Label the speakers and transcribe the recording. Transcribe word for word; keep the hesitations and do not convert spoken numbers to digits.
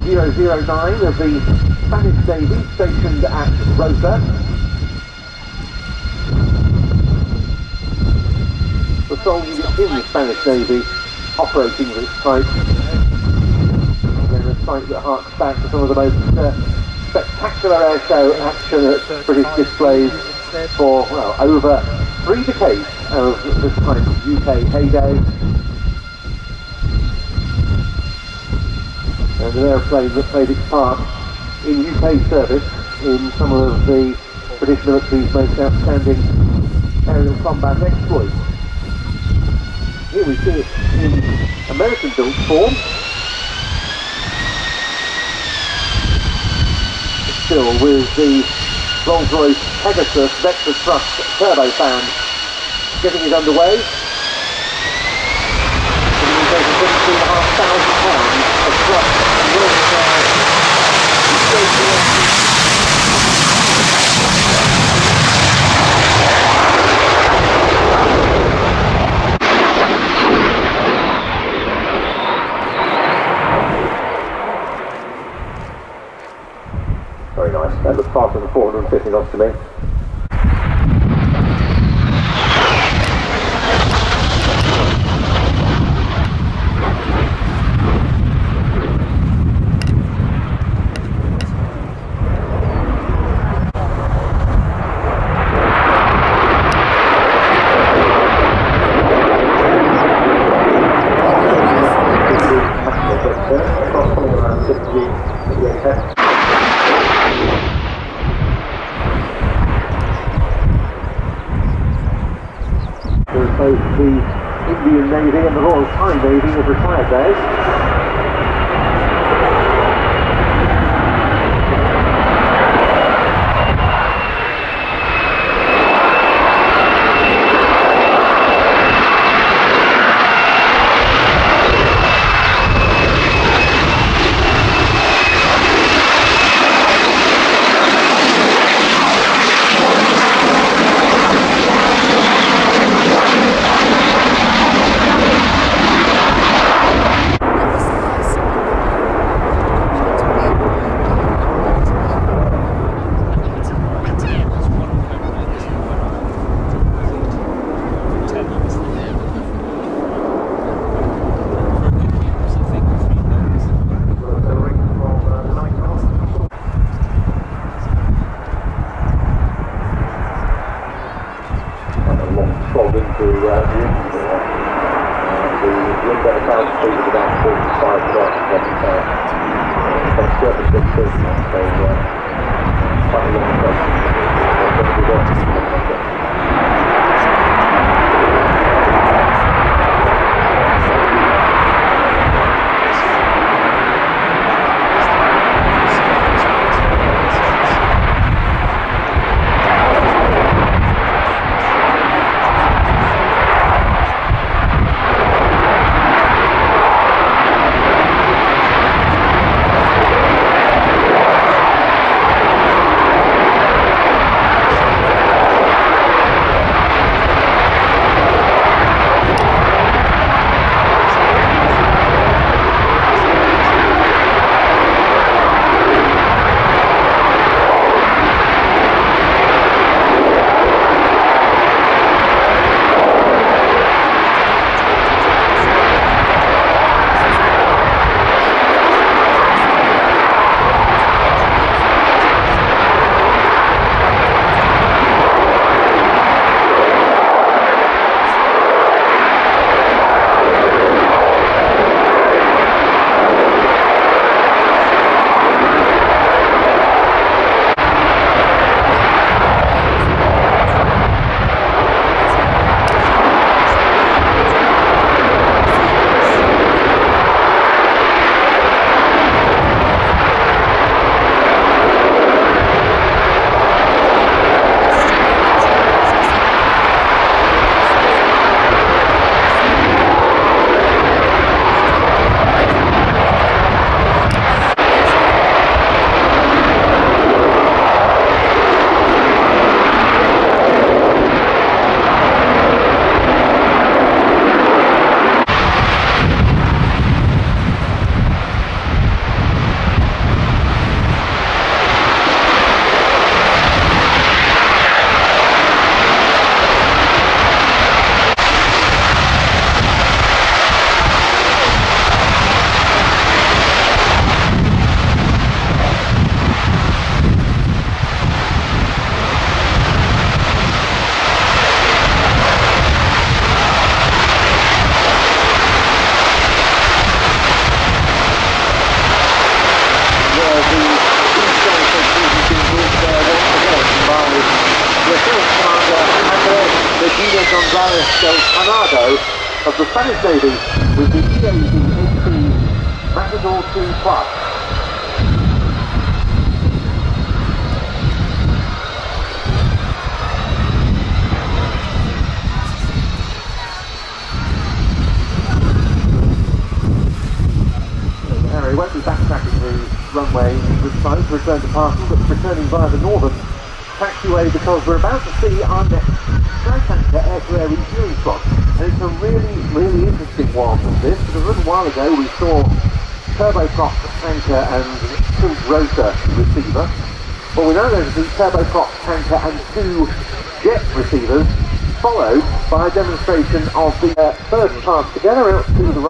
Speaker 1: zero zero nine of the Spanish Navy stationed at Rota. The sole unit in the Spanish Navy operating this type. Again, a site that harks back to some of the most uh, spectacular air show action at British displays for, well, over three decades of this type of U K heyday. And an aeroplane that played its part in U K service in some of the British military's most outstanding aerial combat exploits. Here we see it in American-built form. Still with the Rolls-Royce Pegasus Vector Thrust turbofan getting it underway. Getting it over thirty-three and a half thousand pounds of thrust and rolling now. Very nice. That looks faster than four hundred fifty knots to me. Both the Indian Navy and the Royal Thai Navy have retired theirs. Fog into uh, the engine there. Uh, the wind at a thousand feet is about forty-five knots at the time. Uh, surface big signal, so uh, quite a long time. Gonzalez del Canado of the Spanish Navy with the E A V eight B Matador two Plus. Harrier won't be backtracking the runway this time to return to parking, but returning via the northern taxiway because we're about to see our next dry tanker air-to-air refueling slot. And it's a really, really interesting one, this, because a little while ago we saw turboprop tanker and tilt rotor receiver. Well, we know there's a turboprop tanker and two jet receivers, followed by a demonstration of the uh, first pass together out to the